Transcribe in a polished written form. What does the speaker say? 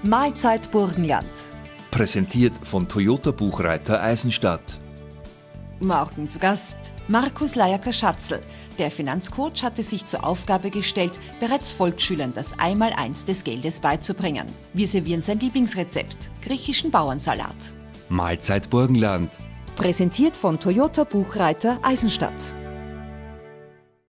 Mahlzeit Burgenland. Präsentiert von Toyota Buchreiter Eisenstadt. Morgen zu Gast Markus Lajaker-Schatzl. Der Finanzcoach hatte sich zur Aufgabe gestellt, bereits Volksschülern das Einmaleins des Geldes beizubringen. Wir servieren sein Lieblingsrezept, griechischen Bauernsalat. Mahlzeit Burgenland. Präsentiert von Toyota Buchreiter Eisenstadt.